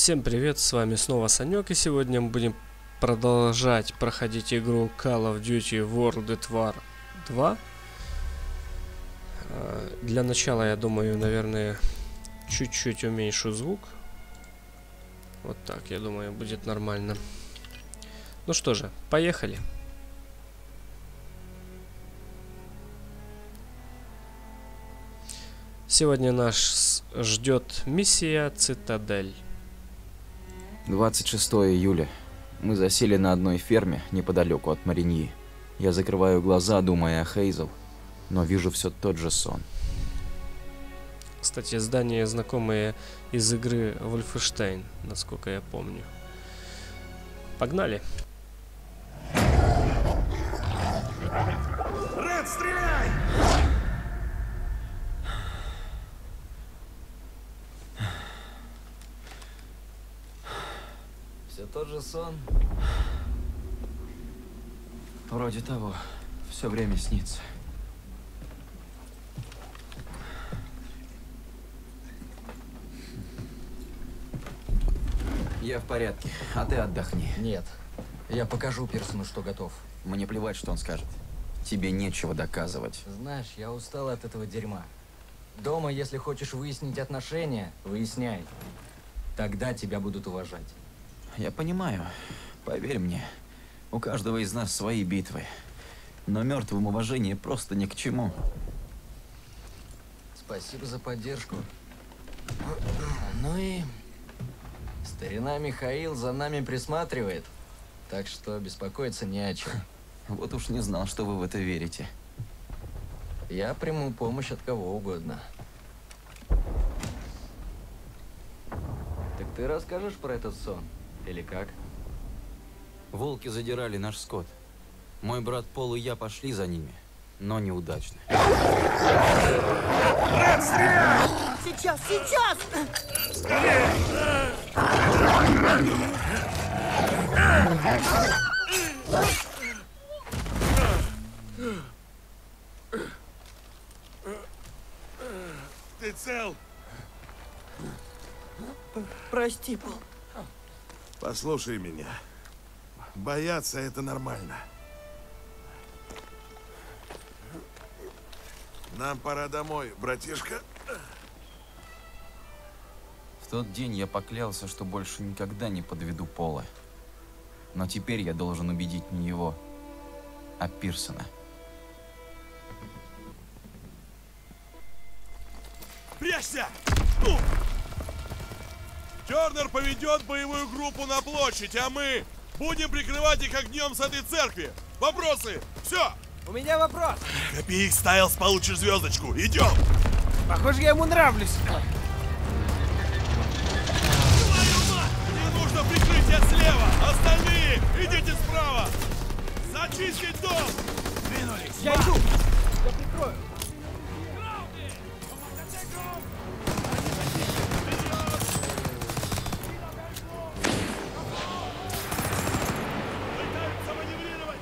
Всем привет, с вами снова Санек, и сегодня мы будем продолжать проходить игру Call of Duty World at War 2. Для начала, я думаю, наверное, чуть-чуть уменьшу звук. Вот так, я думаю, будет нормально. Ну что же, поехали. Сегодня нас ждет миссия Цитадель. 26 июля. Мы засели на одной ферме неподалеку от Мариньи. Я закрываю глаза, думая о Хейзел, но вижу все тот же сон. Кстати, здания знакомые из игры Wolfenstein, насколько я помню. Погнали! Ред, стреляй! Все тот же сон? Вроде того. Все время снится. Я в порядке, а ты отдохни. Нет. Я покажу Пирсону, что готов. Мне плевать, что он скажет. Тебе нечего доказывать. Знаешь, я устал от этого дерьма. Дома, если хочешь выяснить отношения, выясняй. Тогда тебя будут уважать. Я понимаю. Поверь мне, у каждого из нас свои битвы. Но мертвым уважение просто ни к чему. Спасибо за поддержку. Ну и... Старина Михаил за нами присматривает. Так что беспокоиться не о чем. Вот уж не знал, что вы в это верите. Я приму помощь от кого угодно. Так ты расскажешь про этот сон? Или как? Волки задирали наш скот. Мой брат Пол и я пошли за ними, но неудачно. Ред, стреляй! Сейчас, сейчас! Ты цел? Прости, Пол. Послушай меня. Бояться — это нормально. Нам пора домой, братишка. В тот день я поклялся, что больше никогда не подведу Пола. Но теперь я должен убедить не его, а Пирсона. Прячься! Ну! Тернер поведет боевую группу на площадь, а мы будем прикрывать их огнем с этой церкви. Вопросы? Все! У меня вопрос. Копи их, Стайлс, получишь звездочку. Идем! Похоже, я ему нравлюсь. Мне нужно прикрытие слева! Остальные идите справа! Зачистить дом! Двинулись! Я иду. Я прикрою. Пытаются маневрировать!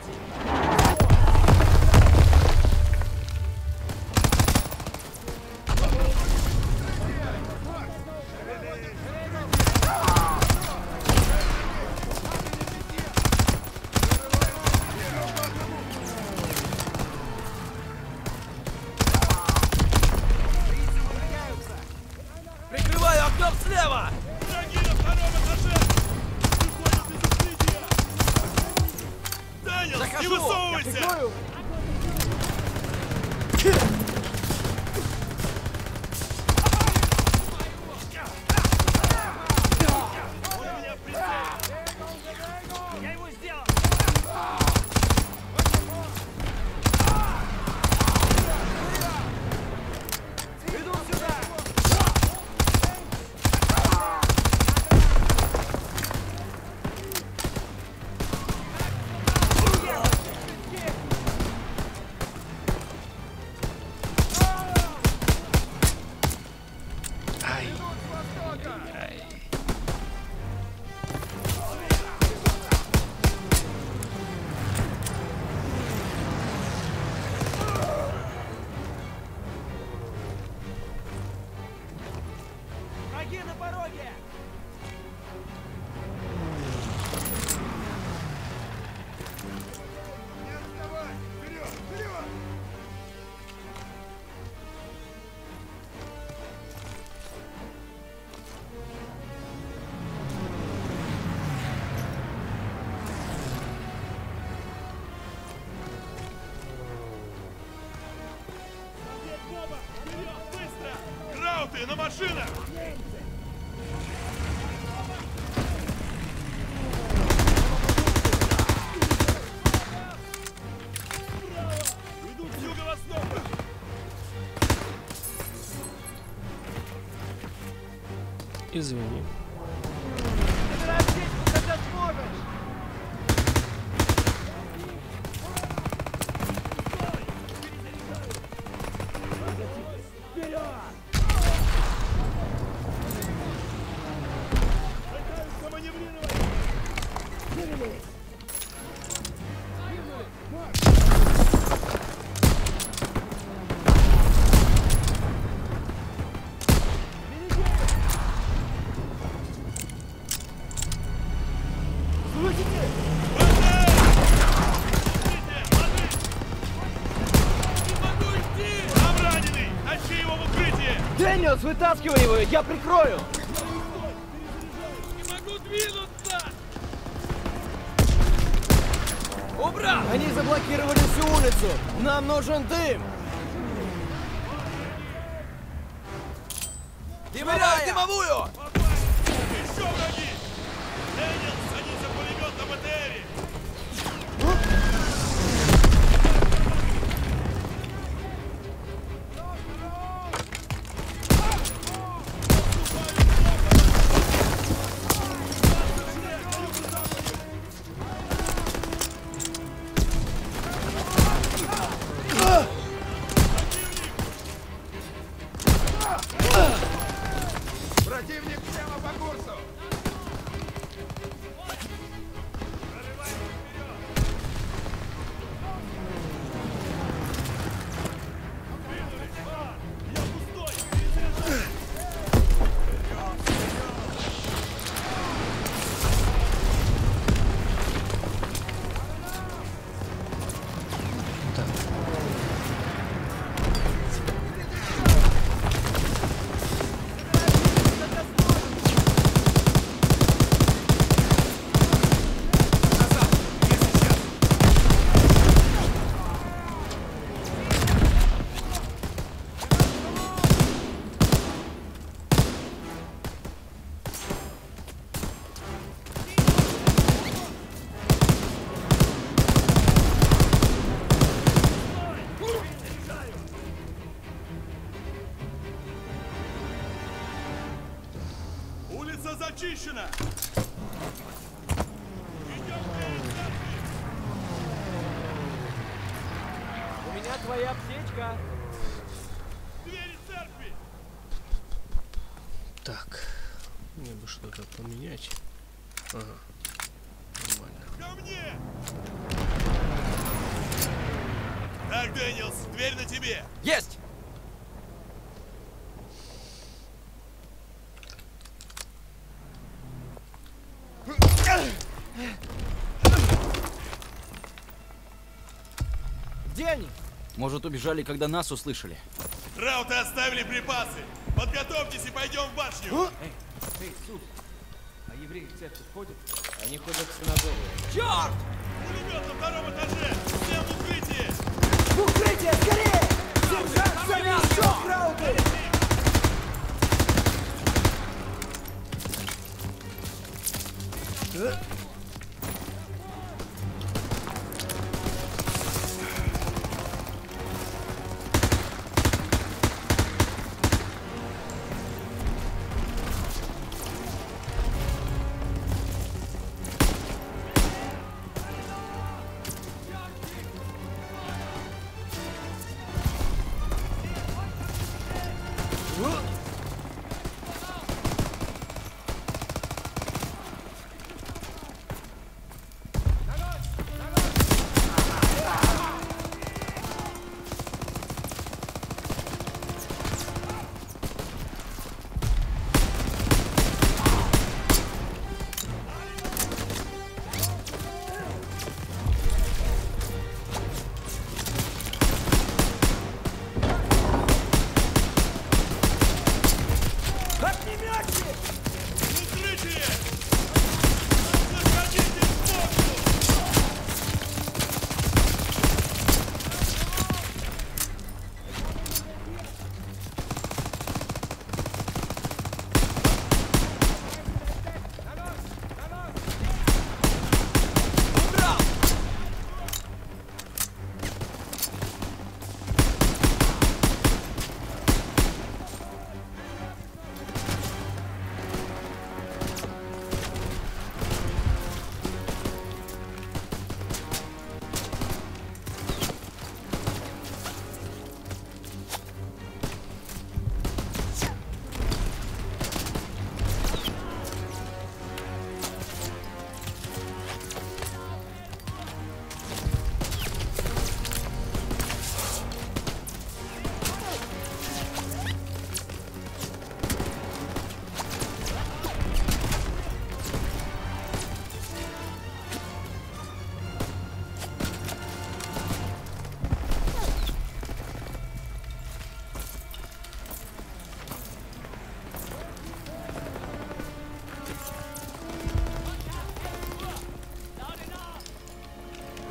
Прикрываю огнем слева. Враги на втором этаже! Выходят из укрытия! Данил, не Захожу. высовывайся! Я прикрою. Он меня прицелил! Я его сделал. Иду сюда. Патроны на машинах! Идут с юго-востока! Извини. Забирай аптечку, когда сможешь! Дэниелс, вытаскивай его, я прикрою! Не могу двинуться! Убрал! Они заблокировали всю улицу! Нам нужен дым! Дымовая! Дымовую! Еще враги! Дэниел, садись за пулемет на БТРе! Противник прямо по курсу! Улица зачищена! Идем к церкви! У меня твоя аптечка! Двери церкви! Так. Мне бы что-то поменять. Ага. Нормально. Ко мне! Так, Дэниелс, дверь на тебе! Есть! Где они? Может, убежали, когда нас услышали? Рауты оставили припасы! Подготовьтесь и пойдем в башню! Эй, суд! А евреи в церковь ходят? Они ходят в синагогу. Черт! Пулемет на втором этаже! Всем в укрытие! В укрытие, скорее! Сержант, зови еще Рауты!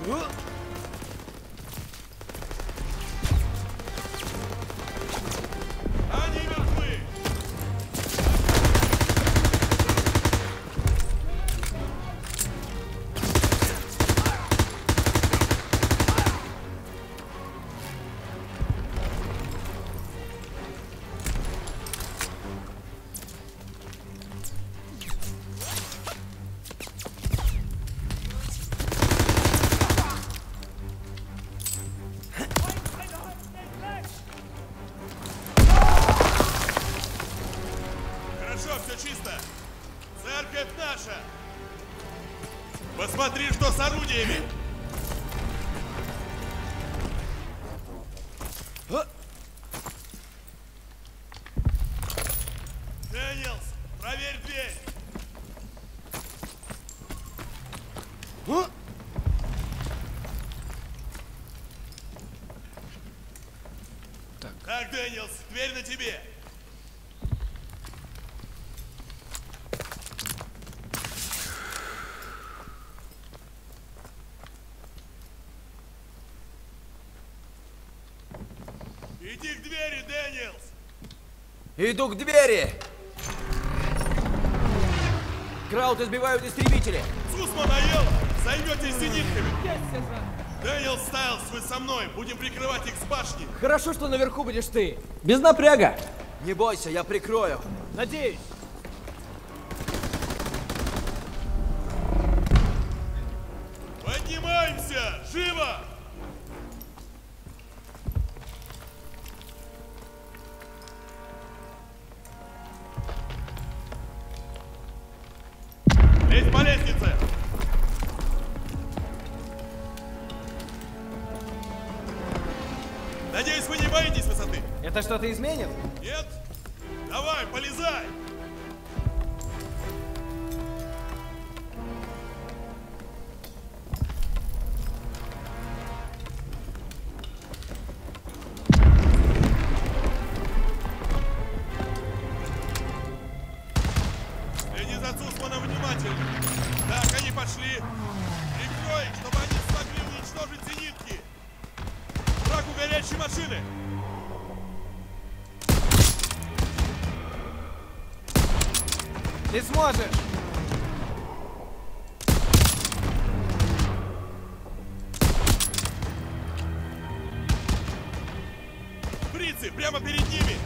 Они мертвы! Хорошо, все чисто. Церковь наша. Посмотри, что с орудиями. Дэниелс, проверь дверь. Так, Дэниелс, дверь на тебе. Иди к двери, Дэниелс! Иду к двери! Краут избивают истребители! Сусман наел! Займетесь зенитками! Дэниелс, Стайлс, вы со мной! Будем прикрывать их с башни! Хорошо, что наверху будешь ты. Без напряга. Не бойся, я прикрою! Надеюсь. Поднимаемся! Живо! Лезь по лестнице! Надеюсь, вы не боитесь высоты? Это что-то изменит? Нет? Давай, полезай! Следи за Цусманом внимательно. Так, они пошли. Прикрой их, чтобы они смогли уничтожить зенитки. Враг у горящей машины. Ты сможешь. Фрицы, прямо перед ними.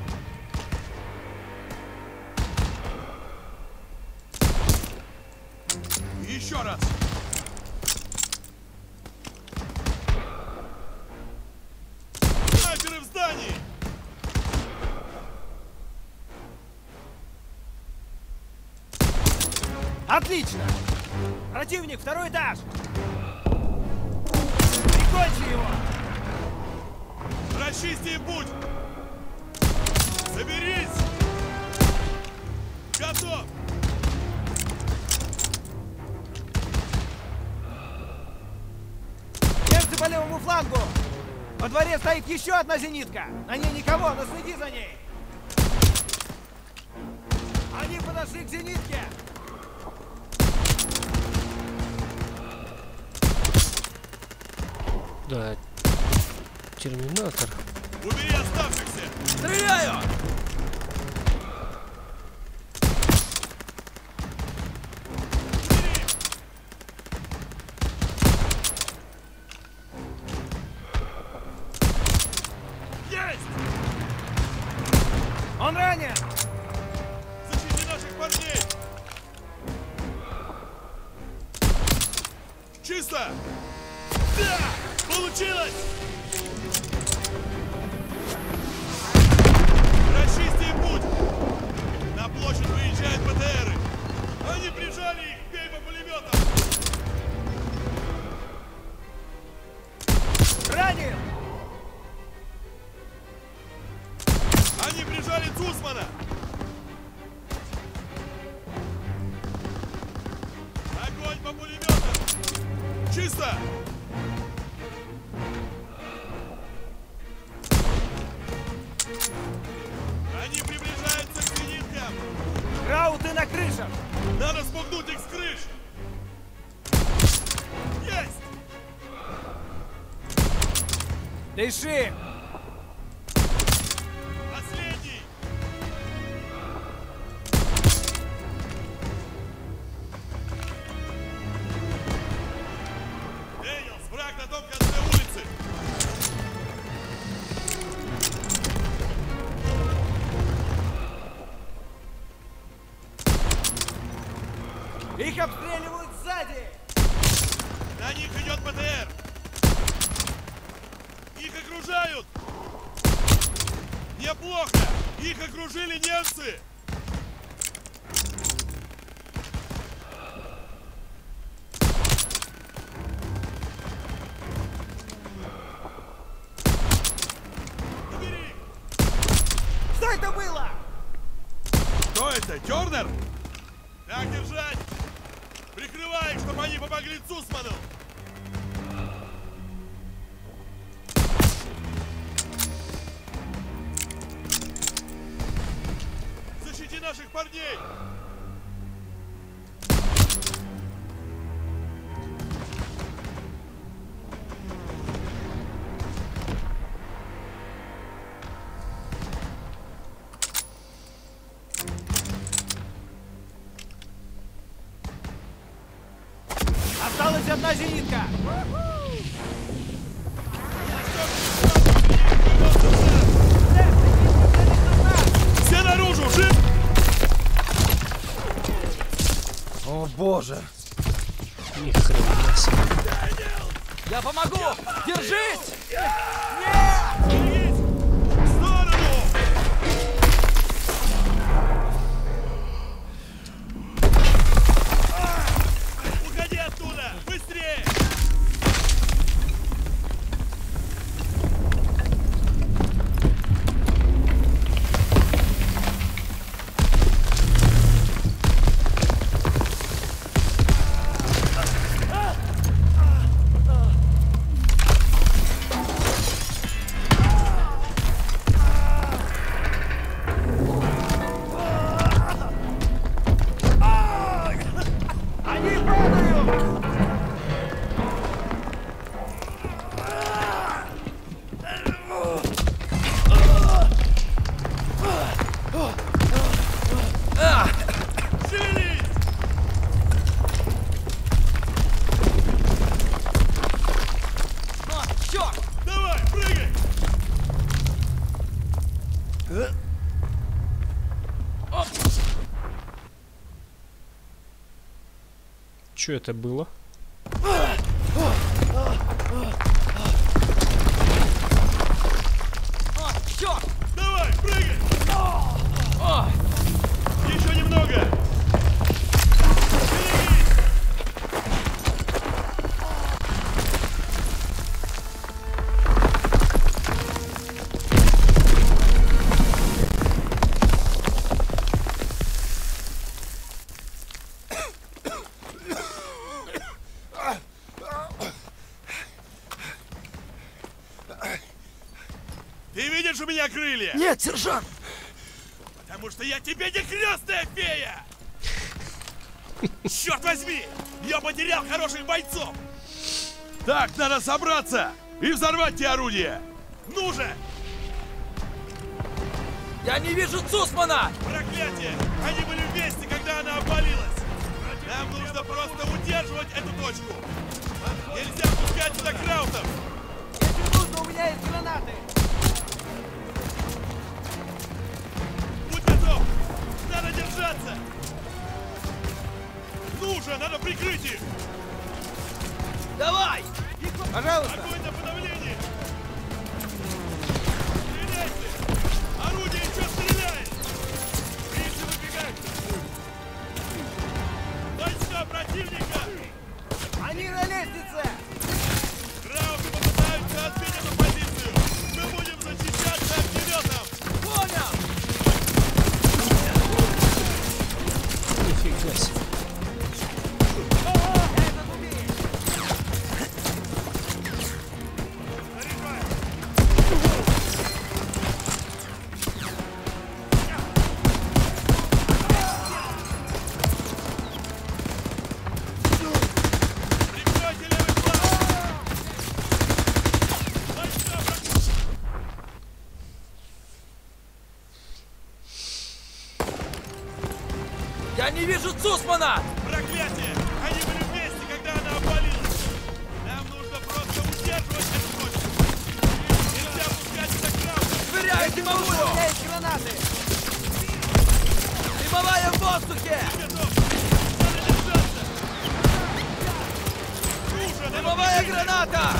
Еще раз. Снайперы в здании. Отлично. Противник, второй этаж. Прикончи его. Расчисти им путь. Соберись. Готов. Немцы по левому флангу. Во дворе стоит еще одна зенитка. На ней никого, но следи за ней. Они подошли к зенитке. Да, терминатор. Убери оставшихся. Стреляю! Есть! Он ранен! Защити наших парней! Чисто! Да! Получилось! Расчисти им путь! На площадь выезжают БТРы! Они прижали их! Бей по пулеметам! Ранен! Они прижали Цусмана! Огонь по пулеметам! Чисто! Они приближаются к зениткам! Крауты на крышах! Надо спугнуть их с крыш! Есть! Дыши! Последний! Дэниелс, враг на том конце улицы! Их обстреливают сзади! На них идет БТР! Их окружают! Неплохо! Их окружили немцы! Убери! Что это было? Кто это? Тернер? Так держать! Прикрывай, чтобы они помогли Цусману! Защити наших парней! Осталась одна зенитка! Все наружу! Жив! О боже! Ни хрена себе. Я помогу! Держись! Берегись! В сторону! Уходи оттуда! Быстрее! Они падают! Шевелись! Черт! Давай, прыгай! Что это было? Черт! Давай, прыгай! Еще немного! Берегись! Ты видишь у меня крылья? Нет, сержант! Потому что я тебе не крестная фея! Черт возьми! Я потерял хороших бойцов! Так, надо собраться и взорвать те орудия! Ну же! Я не вижу Цусмана! Проклятие! Они были вместе, когда она обвалилась! Нам нужно просто удерживать эту точку! Нельзя пускать сюда краутов! Если нужно, у меня есть гранаты! Будь готов! Надо держаться! Ну же, надо прикрыть их! Давай! Пожалуйста! Огонь на подавление! Стреляйте! Орудие еще стреляет! Видите, выбегают! Войска противника! Они на лестнице! Крауты попытаются отбить эту позицию! Мы будем защищаться огнеметом! Понял! Нифига себе. Этот убей! Цусмана! Проклятие! Они были вместе, когда она обвалилась! Нам нужно просто удерживать эту точку! Нельзя пускать это к нам! Швыряю дымовую! Гранаты! Дымовая в воздухе! Готов! Надо держаться! Хуже! Дымовая граната!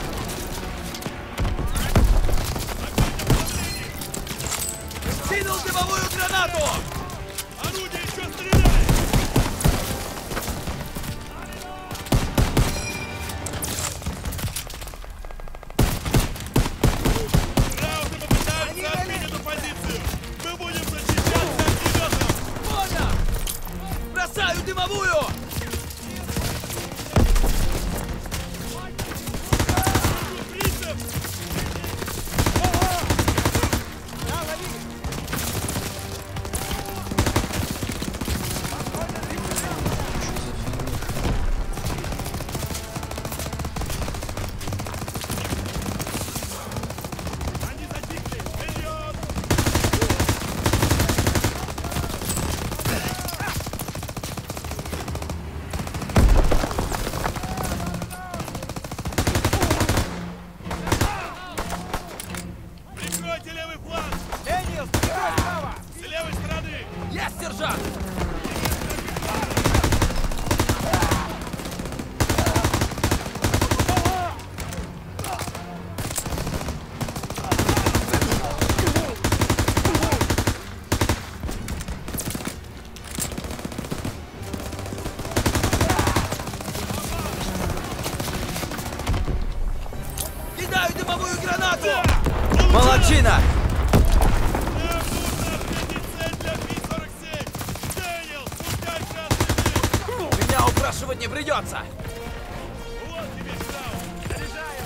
Кинул дымовую гранату! Орудие еще стреляет! Рауты попытаются отбить эту позицию! Мы будем защищаться огнеметом! Понял! Бросаю дымовую! Принцип! Они затихли! Вперед! Прикройте левый фланг! Дэниел, прикрой справа! С левой стороны! Есть, сержант! Кидаю дымовую гранату! Молодчина! Нам нужно ответить цель для Пи-47! Дэниел, пускай красный дым! Меня упрашивать не придется! Вот тебе штраф! Заряжаю!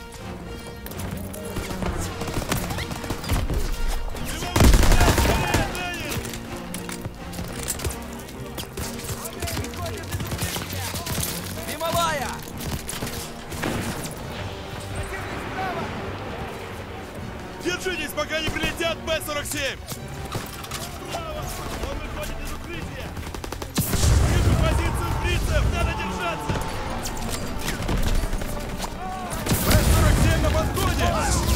Дымовой стрел! Скорее, Дэниел! Дымовая! Держитесь, пока не прилетят Б-47! Справа! Он выходит из укрытия! Вижу позицию фрицев! Надо держаться! Б-47 на подходе!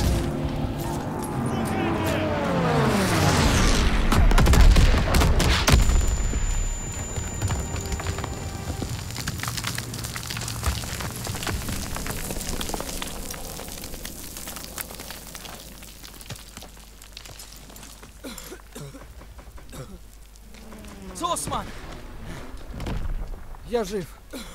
Укрытие! Цусман! Я жив.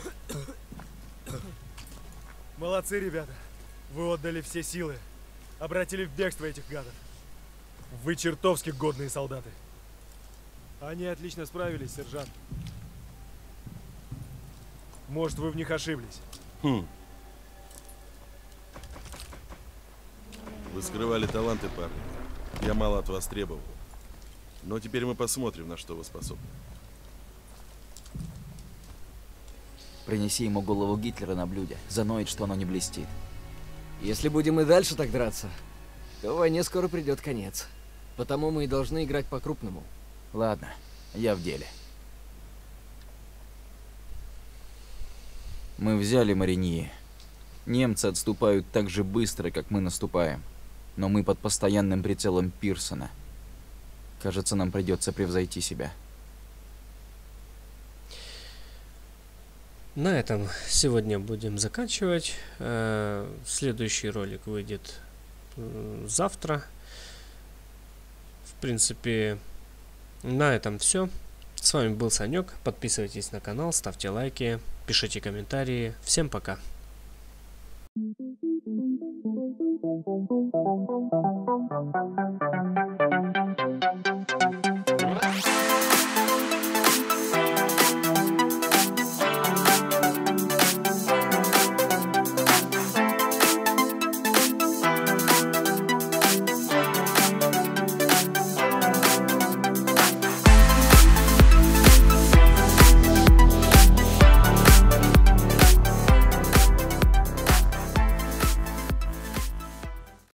Молодцы, ребята. Вы отдали все силы. Обратили в бегство этих гадов. Вы чертовски годные солдаты. Они отлично справились, сержант. Может, вы в них ошиблись. Вы скрывали таланты, парни. Я мало от вас требовал. Но теперь мы посмотрим, на что вы способны. Принеси ему голову Гитлера на блюде. Заноет, что оно не блестит. Если будем и дальше так драться, то войне скоро придет конец. Потому мы и должны играть по-крупному. Ладно, я в деле. Мы взяли Мариньи. Немцы отступают так же быстро, как мы наступаем. Но мы под постоянным прицелом Пирсона. Кажется, нам придется превзойти себя. На этом сегодня будем заканчивать. Следующий ролик выйдет завтра. В принципе, на этом все. С вами был Санек. Подписывайтесь на канал, ставьте лайки, пишите комментарии. Всем пока. Thank you.